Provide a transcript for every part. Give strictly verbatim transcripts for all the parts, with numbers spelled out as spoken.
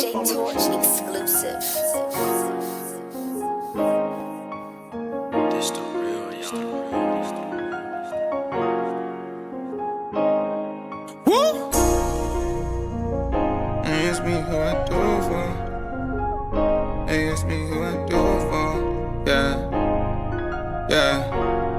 J Torch exclusive. This the real, this the real, this the real. Woo! They ask me who I do it for. They ask me who I do it for. Yeah, yeah.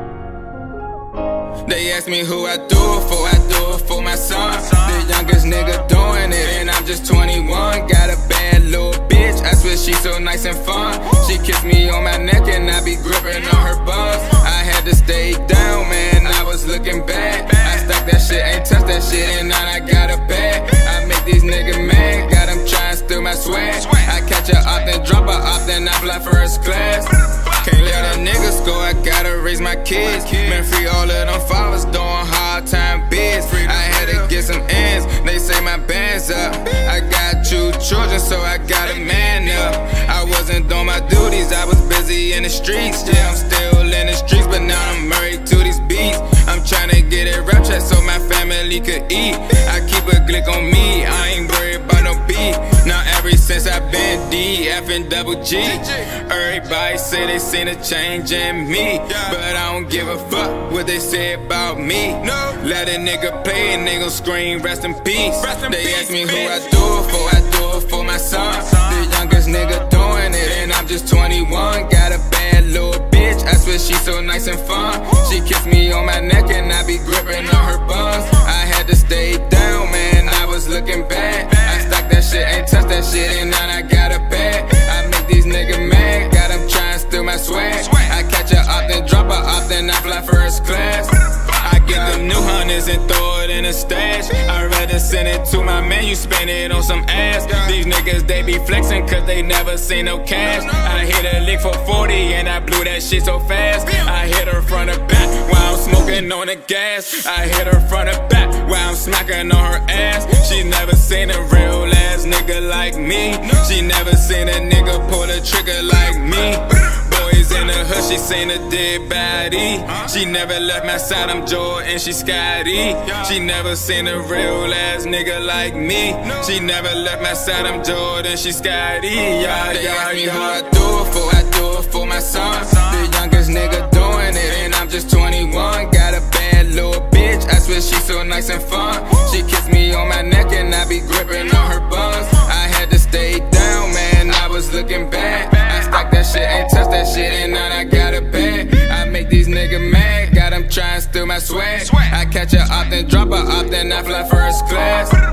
They ask me who I do it for. I do it for my son. The youngest nigga doing it, and I'm just twenty-one. Got a bad little bitch, I swear she so nice and fun. She kissed me on my neck and I be gripping on her buns. I had to stay down, man, I was looking bad. I stacked that shit, ain't touched that shit, and now I got a bag. I make these niggas mad, got them trying to steal my swag. I catch her off, then drop her off, then I fly first class. Can't let a nigga score, I gotta raise my kids. Man, free all of them fathers doing hard time bids. I had to get some ends, they say my band's up. I got two children, so I gotta man up. I wasn't doing my duties, I was busy in the streets. Yeah, I'm still in the streets, but now I'm married to these beats. I'm tryna get it rap check so my family could eat. I keep a glick on me, I ain't worried about no beat. Now ever since I've been D, F and double G, everybody say they seen a change in me, but I don't give a fuck what they say about me. Let a nigga play and they gon' scream rest in peace. They ask me who I do it for, I do it for my son. The youngest nigga doing it, and I'm just twenty-one. Got a bad little bitch, I swear she so nice and fun. She kissed me on my neck and I be gripping on her buns. I had to stay down, man, I was looking bad. I stacked that shit, ain't touched that shit, and now I got a bag. I make these niggas mad, got them trying to steal my swag. I catch her off, then drop her off, then I fly first class. I get them new hundreds and throw it in a stash. I'd rather send it to my man, you spend it on some ass. These niggas, they be flexing cause they never seen no cash. I hit a lick for forty and I blew that shit so fast. I hit her front of back while I'm smoking on the gas. I hit her front of back while I'm smacking on her ass. She never seen a real ass nigga like me. She never seen a nigga pull a trigger like me. Boys in the hood, she seen a dead body. She never left my side, I'm Joe and she Scotty. She never seen a real ass nigga like me. She never left my side, I'm Joe and she Scotty. Yeah, they ask me who I do it for, I do it for my son. The youngest nigga doing it, and I'm just twenty-one. Got a bad little bitch, I swear she so nice and fun. She kissed me on my neck and I be gripping on her buns. I had to stay down, man, I was looking bad. I stacked that shit, ain't touched that shit, and now I got a bag. I make these niggas mad, got them trying to steal my swag. I catch her off, then drop her off, then I fly first class.